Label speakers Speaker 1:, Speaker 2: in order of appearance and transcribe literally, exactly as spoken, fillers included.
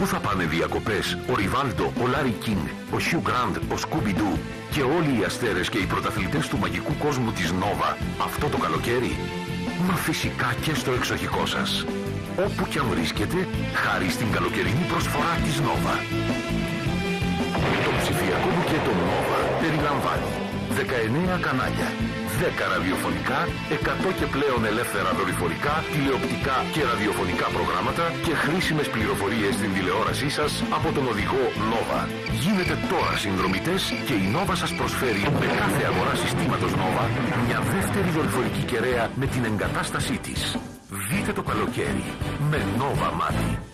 Speaker 1: Πού θα πάνε διακοπές ο Ριβάλντο, ο Λάρι Κίνγκ, ο Χιου Γκραντ, ο Σκούμπι Ντου και όλοι οι αστέρες και οι πρωταθλητές του μαγικού κόσμου της Νόβα αυτό το καλοκαίρι? Μα φυσικά και στο εξοχικό σας. Όπου κι αν βρίσκεται, χάρη στην καλοκαιρινή προσφορά της Νόβα. Το ψηφιακό μπουκέτο Νόβα περιλαμβάνει δεκαεννέα κανάλια, δέκα ραδιοφωνικά, εκατό και πλέον ελεύθερα δορυφορικά, τηλεοπτικά και ραδιοφωνικά προγράμματα και χρήσιμες πληροφορίες στην τηλεόρασή σας από τον οδηγό Νόβα. Γίνετε τώρα συνδρομητές και η Νόβα σας προσφέρει με κάθε αγορά συστήματος Νόβα μια δεύτερη δορυφορική κεραία με την εγκατάστασή της. Δείτε το καλοκαίρι με Νόβα μάτι.